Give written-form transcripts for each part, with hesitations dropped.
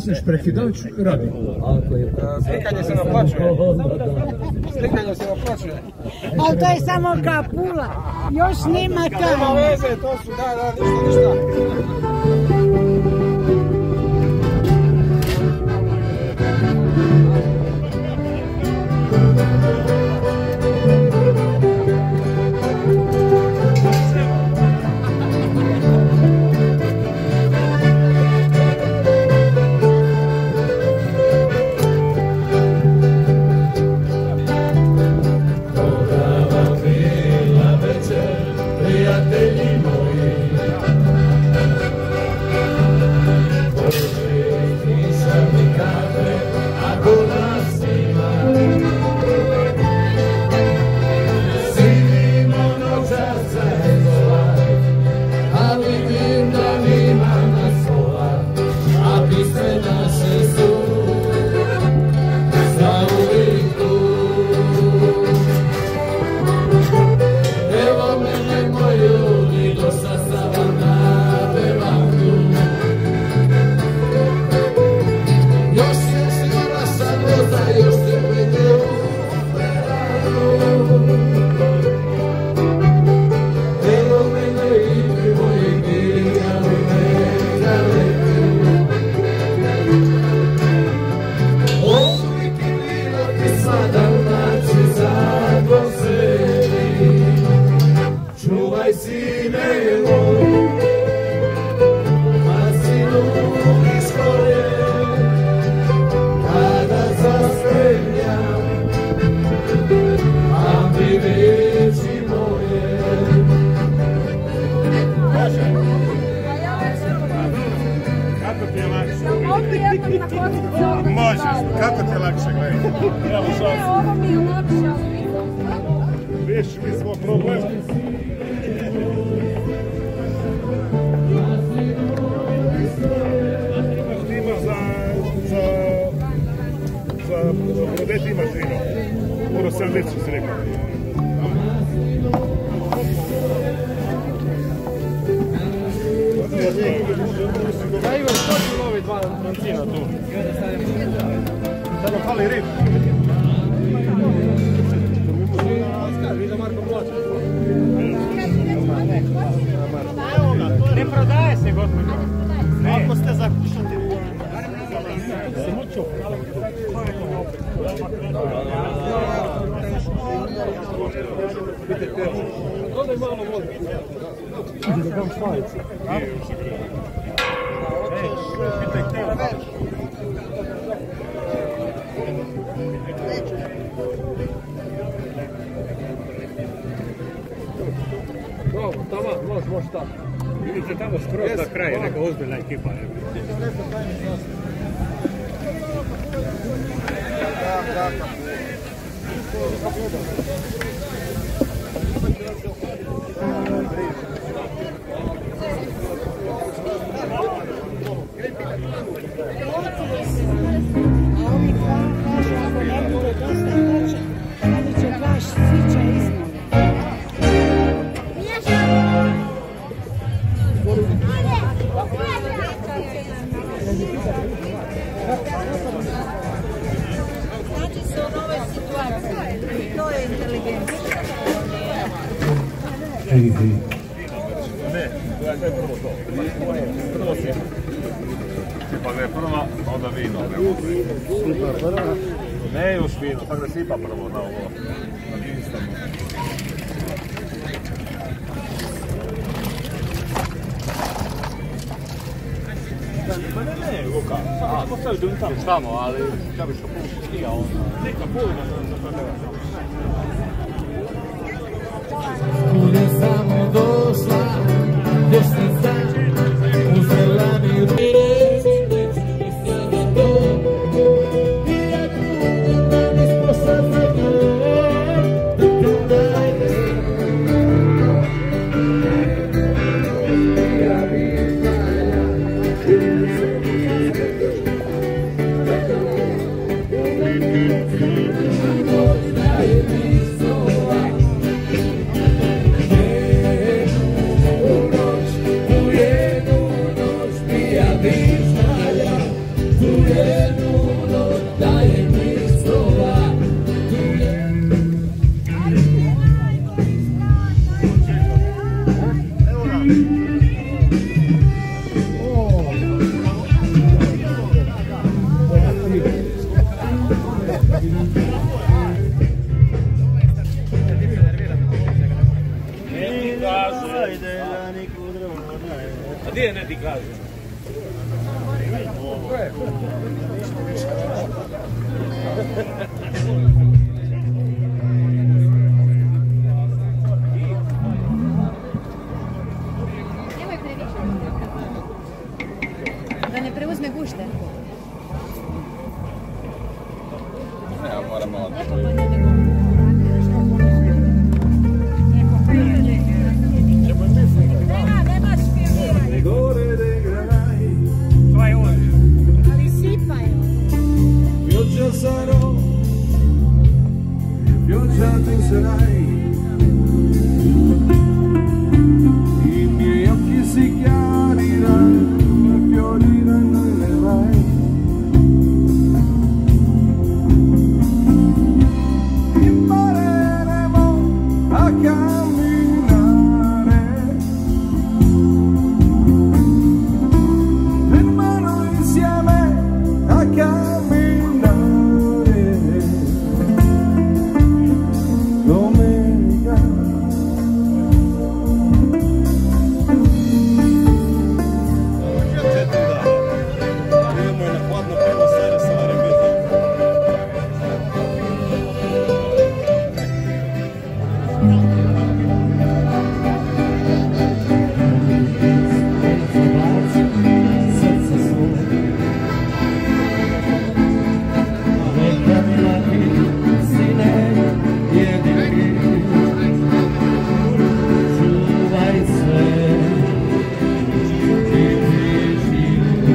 misliš prekidač radi? Slikanje se naplaćuje. Slikanje se naplaćuje. Ali to je samo kapula. Još nema kaj. Nema veze, to su, da, ništa. Možeš, kako ti je lakše gledati? Evo šansu. Ovo mi je lakše. Riješi mi svoj problem. Imaš za prodeti imaš vino. Mora 70 si rekao. Ja imam što novi dva brancina tu. Sada fali rib. Ne prodaje se, gospođo. Ako ste zakušati. Dodaj malo vode. Da dam štajice. Tamo, može tako. Vidite tamo skroz na kraju, neka ozbiljna ekipa. Znači se u novoj situaciji. To je inteligencija. Ne, to je prvo to. Prvo si. Pa ga je prva, onda vino. Ne još vino, tako da sipa prvo na ovo. Na vinstanu. Pa ne, Luka. A, postaviš da tamo. Tamo, ali da bi što puši skija onda. Neka pojena za Kud je samo došla, desnica, uzela mi ruke. Tu gdje je, ne ti kažem. Nemoj previše. Da ne preuzme gušte. Ja moram malo. Ali sipaju. Pioggia sarò, pioggia tu sarai, i miei occhi si chiariranno, fioriranno e le vai. Impareremo a camminare, per mano insieme a camminare. Domenica Idemo na hladno pivo stare sa Varebitom. srce svoj, neka milati sine jedini, čuvaj se i živi.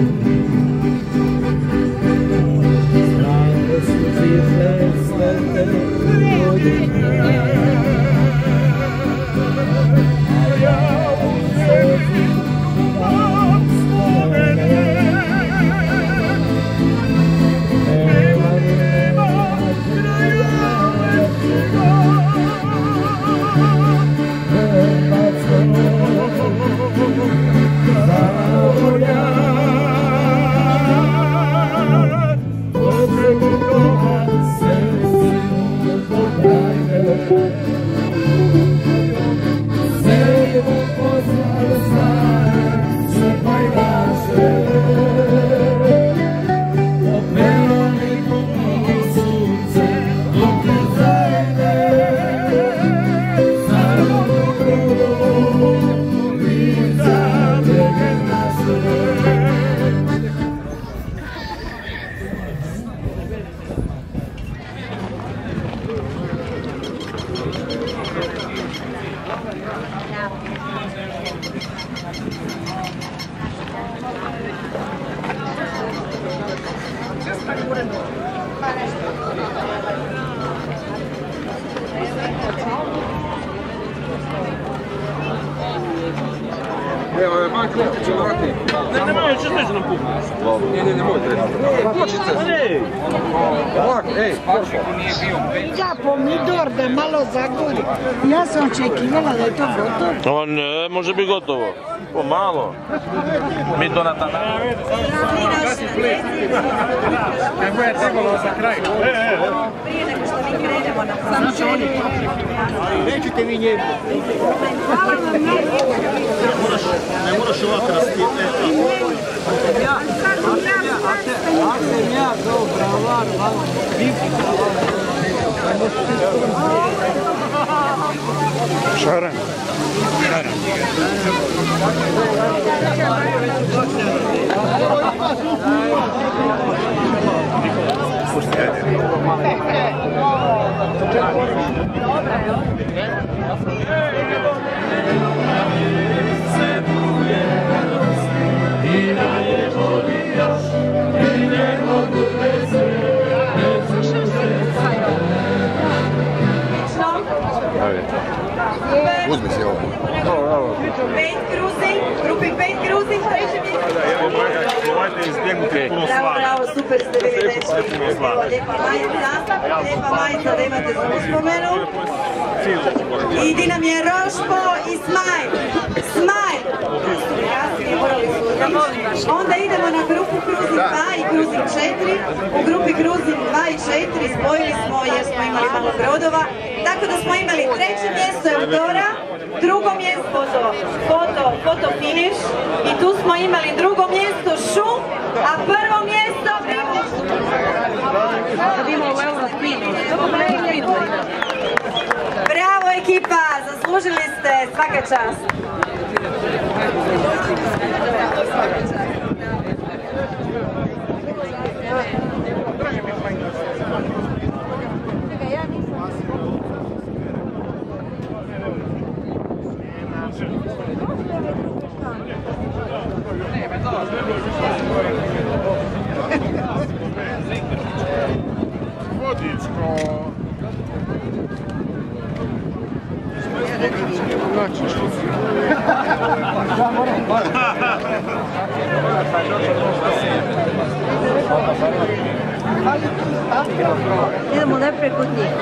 Strane su cifre svete godine, a ja uzeti vam spomene. Nema kraja većega, nema crnog zavolja. Odrugova srce pokrajne, sejmo pozdrav stare, sve pajdaše. Opelo nekoliko sunce, dok ne zajde, samo dobro, lica brege naše. Evo, van klopčiće vrati. Ne, što ste nam pukneš? Ne, moj treba. Pločice. Ovako, ej, Ja pomidor da malo zagori. Ja sam očekivala da je to gotovo. O ne, može biti gotovo. Pomalo. Mi to na tamo. Kako je trebalo za kraj? Prije nego što mi krenemo na samčoni. Nećete vi njegu. Hvala vam Ne moraš ovako rastiti. Ako ja kao bravar, bivši bravar. Šaran. Šaran. Uzmi si ovo. Grupih 5 kruzi, treće mjesto. Probajte izbjegnuti puno slave. Bravo, super ste bili dečki. Evo, lijepa majica, lijepa majica da imate za uspomenu. I di nam je Rošpo i Smajl. Smajl. morali suditi. Onda idemo na grupu Cruising 2 i Cruising 4. U grupi Cruising 2 i 4 spojili smo jer smo imali malo brodova. Tako da smo imali treće mjesto Eudora, drugo mjesto foto finish i tu smo imali drugo mjesto šum, a prvo mjesto Bravo ekipa, zaslužili ste, svaka čast. Idemo najprije kod njih.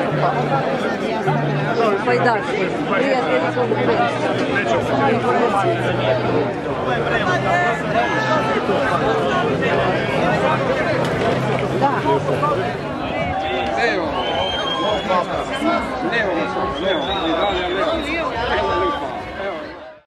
Pajdaš, prijatelji svog Levo, levo, levo,